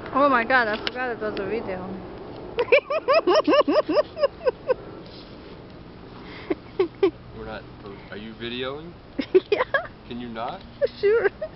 Oh my god, I forgot it was a video. We're not. Are you videoing? Yeah. Can you not? Sure.